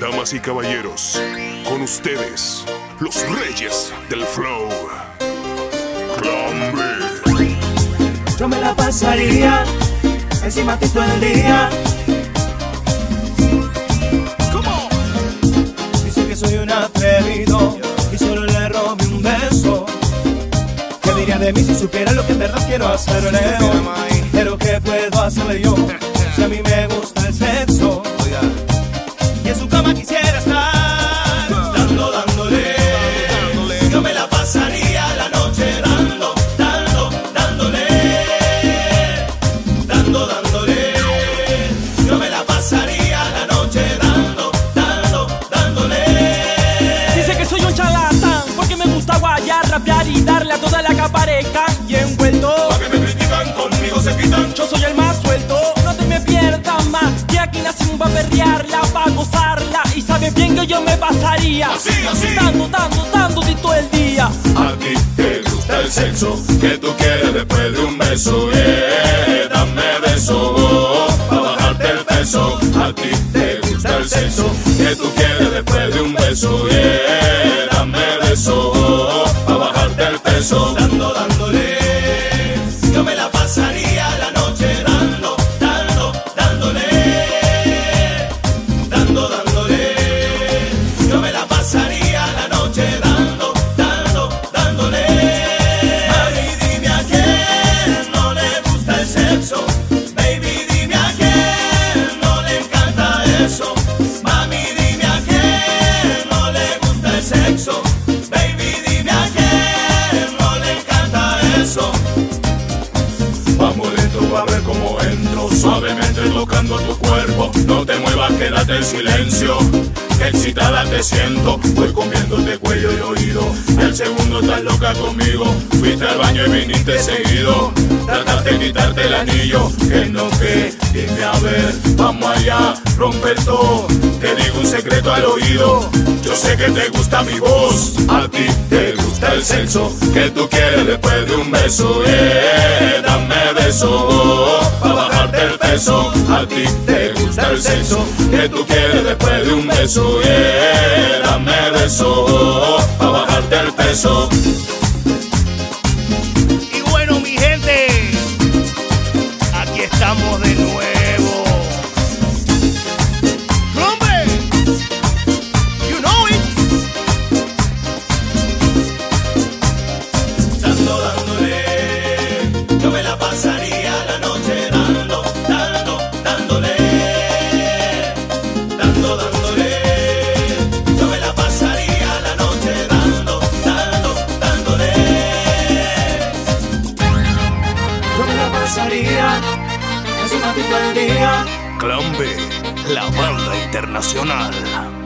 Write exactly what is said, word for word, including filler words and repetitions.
Damas y caballeros, con ustedes, los reyes del flow. Clan B. Yo me la pasaría encima de ti todo el día. ¿Cómo? Dice que soy un atrevido y solo le robé un beso. ¿Qué diría de mí si supiera lo que en verdad quiero hacerle hoy? Pero ¿qué puedo hacerle yo si a mí me gusta el sexo? Y en su cama quisiera estar dando, dándole. Yo me la pasaría la noche dando, dando, dándole. Dando, dándole. Yo me la pasaría la noche dando, dando, dándole. Dice que soy un charlatán porque me gusta guayar, rapear y darle a toda la que aparezcan. Y envuelto Pa' que me critican, conmigo se quitan. yo soy el más suelto, no te me pierdas más. Que aquí nacimos pa' perrearla, pa' gozarla. Y sabes bien que yo me pasaría Así, así. dando, dando, dando de todo el día. A ti te gusta el sexo, que tú quieres después de un beso, yeah, dame beso, pa' bajarte el peso. A ti te gusta el sexo, que tú quieres después de un beso, yeah, dame beso, pa' bajarte el peso. Dando, dándole, yo me la pasaría la noche dando, dando, dándole. Dando, dándole, yo me la pasaría la noche dando, dando, dándole. Mami, dime a quién no le gusta el sexo. Baby, dime a quién no le encanta eso. Mami, dime a quién no le gusta el sexo. Baby, dime a quién no le encanta eso. Vamos lento a ver cómo entro, suavemente tocando tu cuerpo. No te muevas, quédate en silencio, que excitada te siento. Voy comiéndote cuello y oído, el segundo estás loca conmigo. Fuiste al baño y viniste seguido, trataste de quitarte el anillo. Que no, que, dime a ver, vamos allá, romper todo. Te digo un secreto al oído, yo sé que te gusta mi voz. A ti te gusta el sexo, que tú quieres después de un beso, yeah, dame beso, pa' bajarte el peso. A ti te gusta el sexo, que tú quieres después de un beso, yeah, dame beso, pa' bajarte el peso. Y bueno, mi gente, aquí estamos de nuevo. ¡Hombre! You know it. Dando, dándole, yo me la pasaría la noche dando, dando, dándole. Dando, dándole, yo me la pasaría la noche dando, dando, dándole. Yo me la pasaría encima de ti todo el día. Clan B, la banda internacional.